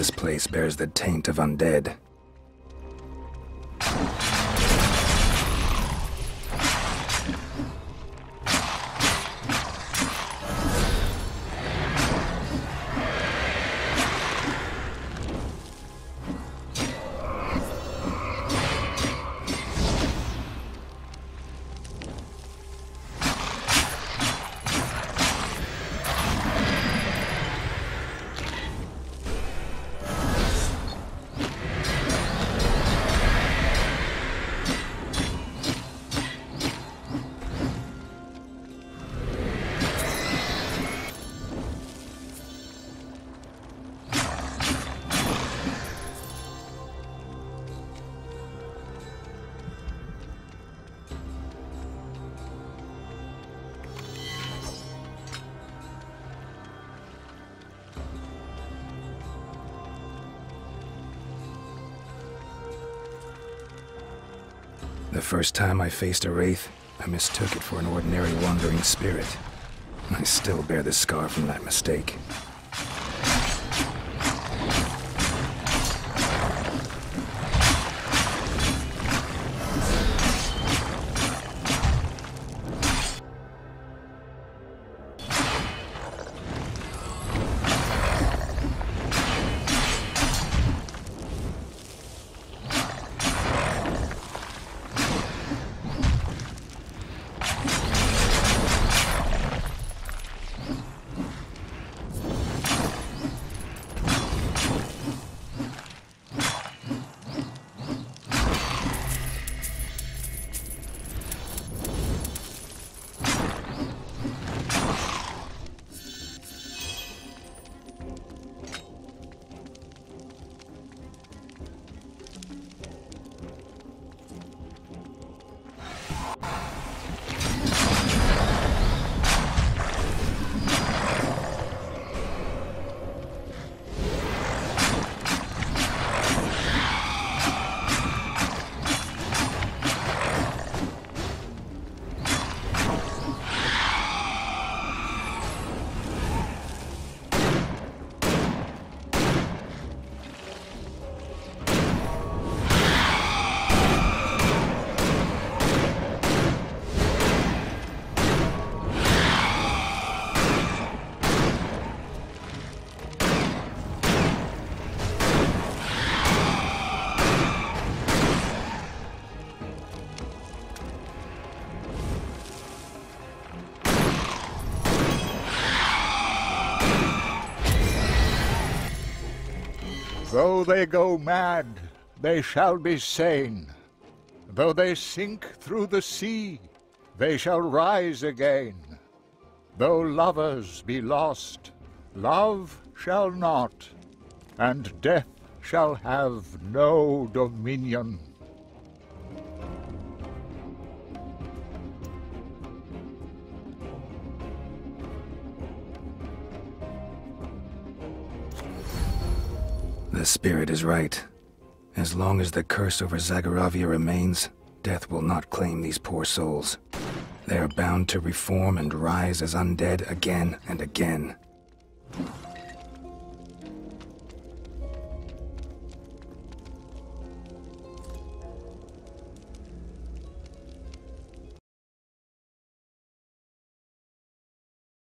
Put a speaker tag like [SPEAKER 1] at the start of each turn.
[SPEAKER 1] this place bears the taint of undead. The first time I faced a wraith, I mistook it for an ordinary wandering spirit. I still bear the scar from that mistake.
[SPEAKER 2] Though they go mad, they shall be sane. Though they sink through the sea, they shall rise again. Though lovers be lost, love shall not, and death shall have no dominion.
[SPEAKER 1] The spirit is right. As long as the curse over Zagaravia remains, death will not claim these poor souls. They are bound to reform and rise as undead again and again.